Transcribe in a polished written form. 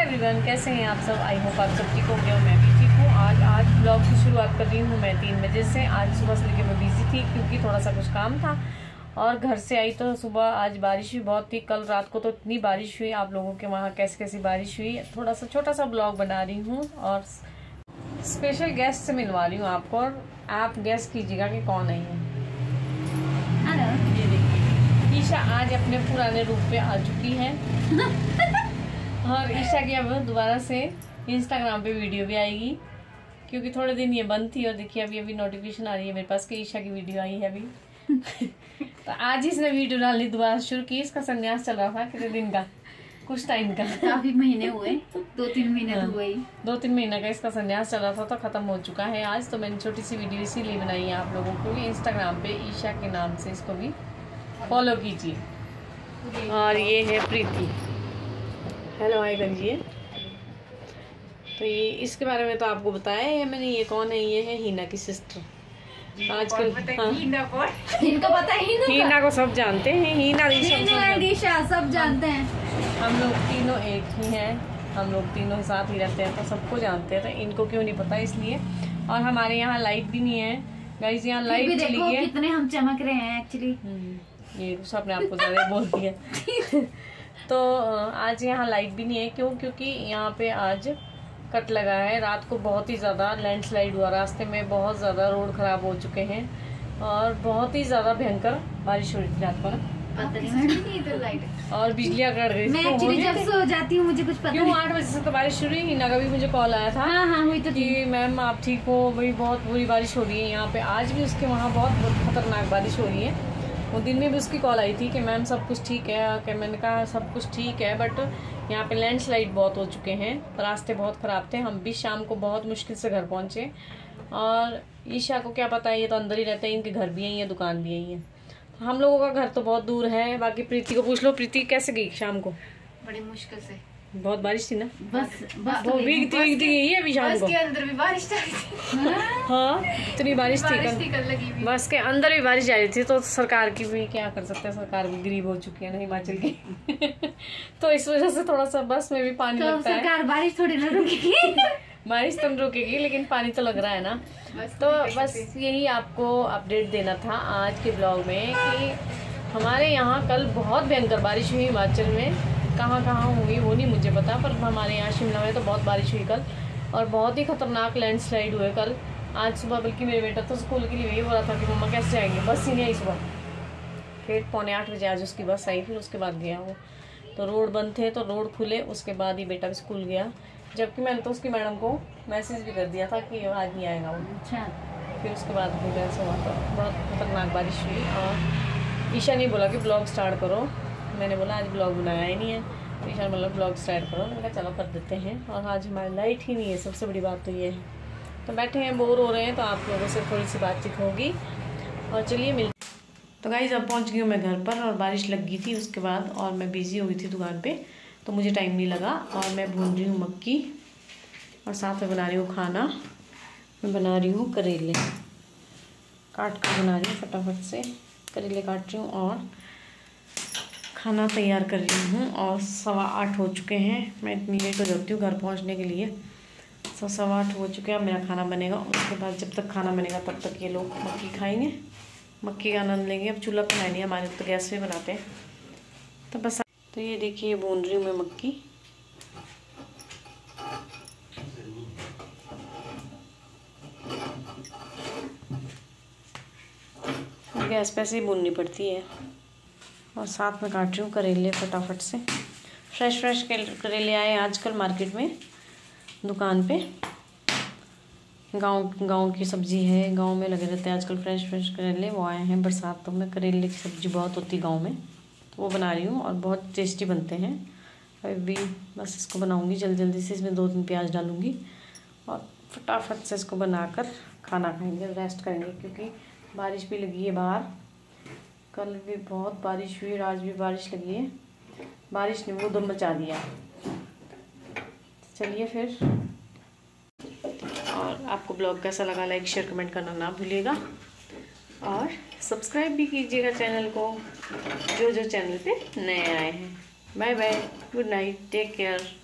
Everyone, कैसे हैं आप सब। आई होप आप सब ठीक होंगे और मैं भी ठीक हूँ। आज ब्लॉग की शुरुआत कर रही हूँ मैं 3 बजे से। आज सुबह से लेकर मैं बिजी थी क्योंकि थोड़ा सा कुछ काम था और घर से आई तो सुबह आज बारिश भी बहुत थी। कल रात को तो इतनी बारिश हुई, आप लोगों के वहाँ कैसी कैसी बारिश हुई। थोड़ा सा छोटा सा ब्लॉग बना रही हूँ और स्पेशल गेस्ट से मिलवा रही हूँ आपको, और आप गेस्ट कीजिएगा कि कौन है ये। ये देखिए, ईशा आज अपने पुराने रूप पे आ चुकी है और ईशा की अब दोबारा से इंस्टाग्राम पे वीडियो भी आएगी क्योंकि थोड़े दिन ये बंद थी। और देखिए अभी नोटिफिकेशन आ रही है मेरे पास कि ईशा की वीडियो आई है अभी तो आज इसने वीडियो डालनी दोबारा शुरू की। इसका संन्यास चल रहा था कितने दिन का, कुछ टाइम का, काफी महीने हुए, 2-3 महीने तो हुए ही। 2-3 महीने का इसका संन्यास चल रहा था तो खत्म हो चुका है आज। तो मैंने छोटी सी वीडियो इसीलिए बनाई है आप लोगों को भी। इंस्टाग्राम पे ईशा के नाम से इसको भी फॉलो कीजिए। और ये है प्रीति, हेलो हाय करिए। तो ये इसके बारे में तो आपको बताया है मैंने। ये कौन है? ये है हीना की सिस्टर। आजकल हाँ, इनको पता ही नहीं, हीना को सब जानते हैं। हीना ईशा सब जानते हैं। हम लोग तीनों एक ही हैं, हम लोग तीनों साथ ही रहते हैं तो सबको जानते हैं। तो इनको क्यों नहीं पता, इसलिए। और हमारे यहाँ लाइट भी नहीं है गाइस, यहाँ लाइट चली गई है। कितने हम चमक रहे हैं एक्चुअली। ये सब अपने आपको ज्यादा बोलती है तो आज यहाँ लाइट भी नहीं है। क्यों? क्योंकि यहाँ पे आज कट लगा है। रात को बहुत ही ज़्यादा लैंडस्लाइड हुआ, रास्ते में बहुत ज़्यादा रोड ख़राब हो चुके हैं और बहुत ही ज़्यादा भयंकर बारिश हो रही थी रात को ना। और बिजलियाँ कट गई। मैं एक्चुअली जब सो जाती हूँ मुझे कुछ पता नहीं। 8 बजे से तो बारिश शुरू ही ना। कभी मुझे कॉल आया था हुई तो कि मैम आप ठीक हो, भाई बहुत बुरी बारिश हो रही है यहाँ पे। आज भी उसके वहाँ बहुत खतरनाक बारिश हो रही है। वो दिन में भी उसकी कॉल आई थी कि मैम सब कुछ ठीक है। कि मैंने कहा सब कुछ ठीक है बट यहाँ पे लैंडस्लाइड बहुत हो चुके हैं, रास्ते बहुत ख़राब थे। हम भी शाम को बहुत मुश्किल से घर पहुँचे। और ईशा को क्या पता है, ये तो अंदर ही रहते हैं, इनके घर भी यही है, दुकान भी यही है। हम लोगों का घर तो बहुत दूर है। बाकी प्रीति को पूछ लो, प्रीति कैसे गई शाम को? बड़ी मुश्किल से। बहुत बारिश थी ना। बस वो भीगती गई है अभी शाम को। बस के अंदर भी बारिश जा रही थी। हाँ इतनी बारिश थी कल लगी हुई। बस के अंदर भी बारिश जा रही थी। तो सरकार की भी क्या कर सकते हैं, सरकार भी गरीब हो चुकी है ना हिमाचल की तो इस वजह से थोड़ा सा बस में भी पानी तो लगता है। सरकार बारिश थोड़ी ना रुकेगी बारिश तो रुकेगी लेकिन पानी तो लग रहा है ना। तो बस यही आपको अपडेट देना था आज के ब्लॉग में कि हमारे यहाँ कल बहुत भयंकर बारिश हुई हिमाचल में। कहाँ हुई वो नहीं मुझे पता, पर हमारे यहाँ शिमला में तो बहुत बारिश हुई कल और बहुत ही खतरनाक लैंडस्लाइड हुए कल। आज सुबह बल्कि मेरे बेटा तो स्कूल के लिए यही बोला था कि मम्मा कैसे जाएंगे, बस ही नहीं आई सुबह। फिर 7:45 बजे आज उसकी बस आई, फिर उसके बाद गया वो। तो रोड बंद थे तो रोड खुले, उसके बाद ही बेटा भी स्कूल गया। जबकि मैंने तो उसकी मैडम को मैसेज भी कर दिया था कि आज नहीं आएगा वो। अच्छा। फिर उसके बाद फिर ऐसा हुआ तो बहुत खतरनाक बारिश हुई। और ईशा ने बोला कि ब्लॉग स्टार्ट करो। मैंने बोला आज ब्लॉग बनाया ही नहीं है। तो ईशा ने बोला ब्लॉग स्टार्ट करो। मैंने कहा चलो कर देते हैं। और आज हमारी लाइट ही नहीं है, सबसे बड़ी बात तो ये है। तो बैठे हैं, बोर हो रहे हैं, तो आप लोगों से थोड़ी सी बातचीत होगी। और चलिए मिल। तो गाइस अब पहुंच गई हूँ मैं घर पर और बारिश लग गई थी उसके बाद, और मैं बिज़ी हो गई थी दुकान पे तो मुझे टाइम नहीं लगा। और मैं भून रही हूँ मक्की और साथ में बना रही हूँ खाना। मैं बना रही हूँ करेले, काट कर बना रही हूँ फटाफट से। करेले काट रही हूँ और खाना तैयार कर रही हूँ। और 7:15 हो चुके हैं। मैं इतनी लेट हो जाती हूँ घर पहुँचने के लिए। 7:15 हो चुके हैं। अब मेरा खाना बनेगा, उसके बाद जब तक खाना बनेगा तब तक ये लोग मक्की खाएंगे, मक्की का आनंद लेंगे। अब चूल्हा पे नहीं, हमारे तो गैस पे बनाते हैं। तो बस तो ये देखिए भून रही हूँ मैं मक्की। गैस पे से ही भूननी पड़ती है। और साथ में काट रही हूँ करेले फटाफट से। फ्रेश करेले आए आजकल मार्केट में, दुकान पे। गांव की सब्ज़ी है, गांव में लगे रहते हैं आजकल फ्रेश करेले। वो आए हैं बरसातों में। करेले की सब्ज़ी बहुत होती है गांव में, तो वो बना रही हूँ और बहुत टेस्टी बनते हैं। अभी बस इसको बनाऊँगी जल्दी से। इसमें 2-3 प्याज डालूँगी और फटाफट से इसको बनाकर खाना खाएँगे, रेस्ट करेंगे। क्योंकि बारिश भी लगी है बाहर, कल भी बहुत बारिश हुई, आज भी बारिश लगी है। बारिश ने वो दम मचा दिया। चलिए फिर। और आपको ब्लॉग कैसा लगा लाइक शेयर कमेंट करना ना भूलिएगा और सब्सक्राइब भी कीजिएगा चैनल को, जो चैनल पे नए आए हैं। Bye bye, good night, take care.